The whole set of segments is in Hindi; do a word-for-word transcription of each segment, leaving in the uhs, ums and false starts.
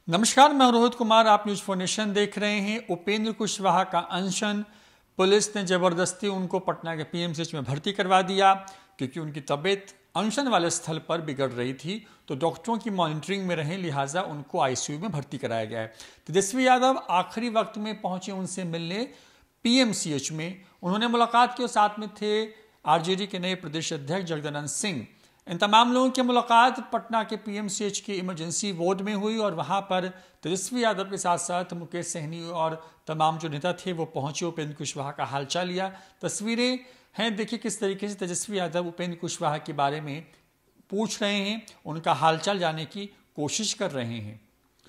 नमस्कार, मैं रोहित कुमार। आप न्यूज फोर नेशन देख रहे हैं। उपेंद्र कुशवाहा का अनशन, पुलिस ने जबरदस्ती उनको पटना के पीएमसीएच में भर्ती करवा दिया क्योंकि उनकी तबीयत अनशन वाले स्थल पर बिगड़ रही थी। तो डॉक्टरों की मॉनिटरिंग में रहे, लिहाजा उनको आईसीयू में भर्ती कराया गया है। तेजस्वी यादव आखिरी वक्त में पहुंचे उनसे मिलने पीएमसीएच में। उन्होंने मुलाकात की और साथ में थे आरजेडी के नए प्रदेश अध्यक्ष जगदानंद सिंह। इन तमाम लोगों की मुलाकात पटना के पीएमसीएच के इमरजेंसी वार्ड में हुई और वहां पर तेजस्वी यादव के साथ साथ मुकेश सहनी और तमाम जो नेता थे वो पहुंचे, उपेंद्र कुशवाहा का हालचाल लिया। तस्वीरें हैं, देखिए किस तरीके से तेजस्वी यादव उपेंद्र कुशवाहा के बारे में पूछ रहे हैं, उनका हालचाल जानने की कोशिश कर रहे हैं।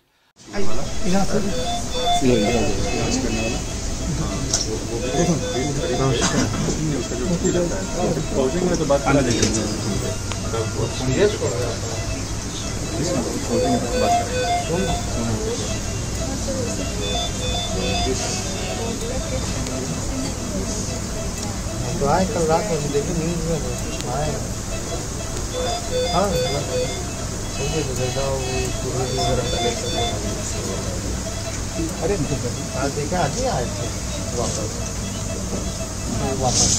तो आए कल रात में देखिए न्यूज में आए। हाँ अरे आज देखा, आज ही आए थे वापस वापस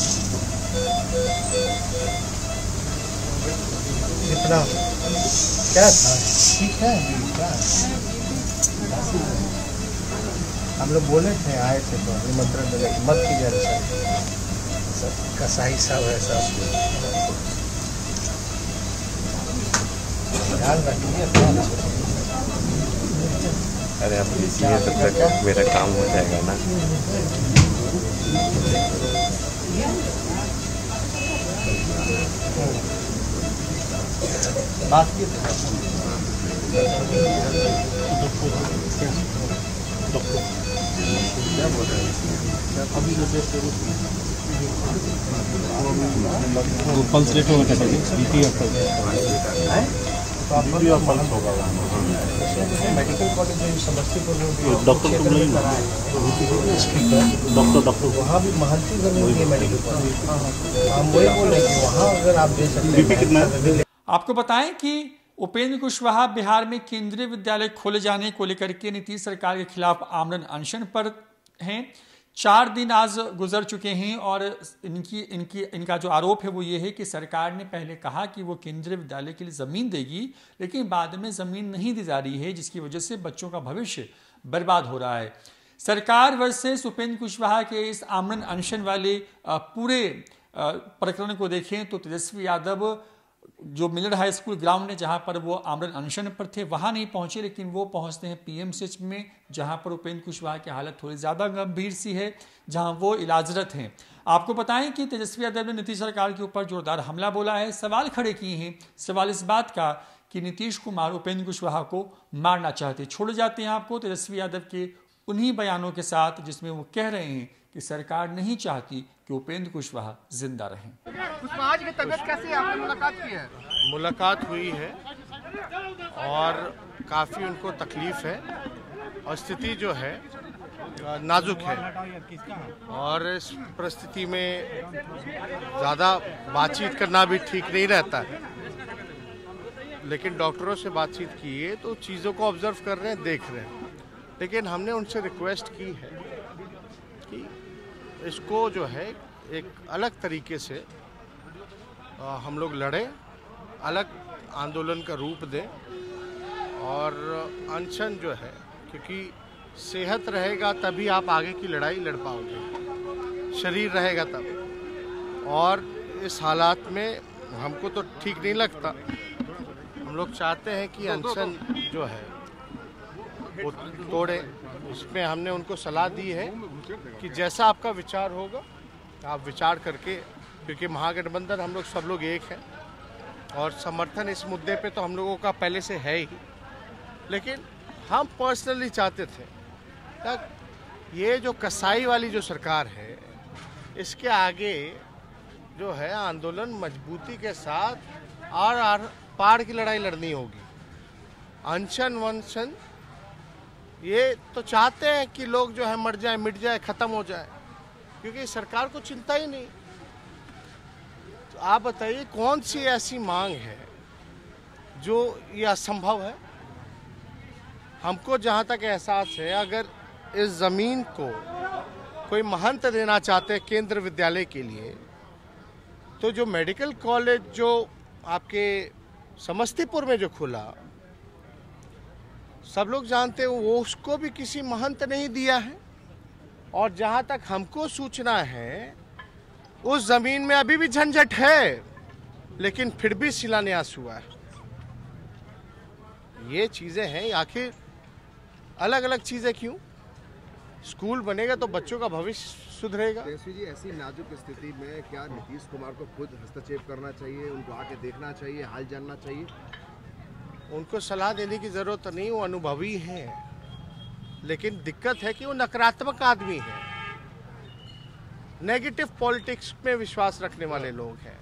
इतना क्या था। ठीक है, क्या हम लोग बोले थे, आए थे तो निमंत्रण मिले, मत कीजिए सब कसाई साहब है सब ध्यान रखिए। अरे आप लीजिए तब तक मेरा काम हो जाएगा ना। बात की क्या बोल रहे हैं अभी जो पल्स रेट होगा कैसा बीपी और पल्स होगा मेडिकल कॉलेज में समस्तीपुर में डॉक्टर डॉक्टर डॉक्टर वहाँ भी महंतीगढ़ में भी मेडिकल कॉलेज। हम वही बोल रहे हैं कि वहाँ अगर आप दे सकते बीपी कितना है। आपको बताएं कि उपेंद्र कुशवाहा बिहार में केंद्रीय विद्यालय खोले जाने को लेकर के नीतीश सरकार के खिलाफ आमरण अनशन पर हैं। चार दिन आज गुजर चुके हैं और इनकी इनकी इनका जो आरोप है वो ये है कि सरकार ने पहले कहा कि वो केंद्रीय विद्यालय के लिए ज़मीन देगी, लेकिन बाद में ज़मीन नहीं दी जा रही है, जिसकी वजह से बच्चों का भविष्य बर्बाद हो रहा है। सरकार वर्सेस उपेंद्र कुशवाहा के इस आमरण अनशन वाले पूरे प्रकरण को देखें तो तेजस्वी यादव जो मिलर हाई स्कूल ग्राउंड है जहां पर वो आमरण अनशन पर थे वहां नहीं पहुंचे, लेकिन वो पहुंचते हैं पीएमसीएच में जहां पर उपेंद्र कुशवाहा की हालत थोड़ी ज़्यादा गंभीर सी है, जहां वो इलाजरत हैं। आपको बताएं कि तेजस्वी यादव ने नीतीश सरकार के ऊपर जोरदार हमला बोला है, सवाल खड़े किए हैं। सवाल इस बात का कि नीतीश कुमार उपेंद्र कुशवाहा को मारना चाहते। छोड़ जाते हैं आपको तेजस्वी यादव के उन्हीं बयानों के साथ जिसमें वो कह रहे हैं कि सरकार नहीं चाहती कि उपेंद्र कुशवाहा जिंदा रहें। कुशवाहा जी की तबीयत कैसी है? आपने मुलाकात की है? मुलाकात हुई है और काफ़ी उनको तकलीफ है और स्थिति जो है नाजुक है और इस परिस्थिति में ज़्यादा बातचीत करना भी ठीक नहीं रहता है। लेकिन डॉक्टरों से बातचीत की है तो चीज़ों को ऑब्जर्व कर रहे हैं, देख रहे हैं। लेकिन हमने उनसे रिक्वेस्ट की है कि इसको जो है एक अलग तरीके से आ, हम लोग लड़ें, अलग आंदोलन का रूप दें और अनशन जो है, क्योंकि सेहत रहेगा तभी आप आगे की लड़ाई लड़ पाओगे, शरीर रहेगा तब। और इस हालात में हमको तो ठीक नहीं लगता। हम लोग चाहते हैं कि अनशन जो है वो तोड़े। इसमें हमने उनको सलाह दी है कि जैसा आपका विचार होगा आप विचार करके, क्योंकि महागठबंधन हम लोग सब लोग एक हैं और समर्थन इस मुद्दे पे तो हम लोगों का पहले से है ही। लेकिन हम पर्सनली चाहते थे कि ये जो कसाई वाली जो सरकार है इसके आगे जो है आंदोलन मजबूती के साथ और आर पार की लड़ाई लड़नी होगी। अनशन वनशन ये तो चाहते हैं कि लोग जो है मर जाए, मिट जाए, ख़त्म हो जाए, क्योंकि सरकार को चिंता ही नहीं। तो आप बताइए कौन सी ऐसी मांग है जो ये असंभव है? हमको जहाँ तक एहसास है, अगर इस ज़मीन को कोई महंत देना चाहते हैं केंद्र विद्यालय के लिए, तो जो मेडिकल कॉलेज जो आपके समस्तीपुर में जो खुला, सब लोग जानते हैं वो उसको भी किसी महंत नहीं दिया है। और जहाँ तक हमको सूचना है उस ज़मीन में अभी भी झंझट है, लेकिन फिर भी शिलान्यास हुआ है। ये चीज़ें हैं, आखिर अलग अलग चीज़ें क्यों? स्कूल बनेगा तो बच्चों का भविष्य सुधरेगा। तेजस्वी जी, ऐसी नाजुक स्थिति में क्या नीतीश कुमार को खुद हस्तक्षेप करना चाहिए, उनको आके देखना चाहिए, हाल जानना चाहिए? उनको सलाह देने की ज़रूरत नहीं, वो अनुभवी हैं, लेकिन दिक्कत है कि वो नकारात्मक आदमी है, नेगेटिव पॉलिटिक्स में विश्वास रखने वाले लोग हैं।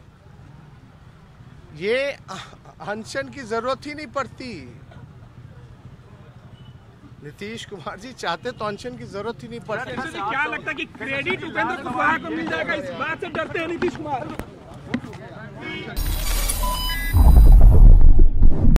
ये अनशन की जरूरत ही नहीं पड़ती। नीतीश कुमार जी चाहते तो अनशन की जरूरत ही नहीं पड़ती। क्या लगता है कि क्रेडिट उपेंद्र कुशवाहा को मिल जाएगा, इस बात से डरते हैं नीतीश कुमार?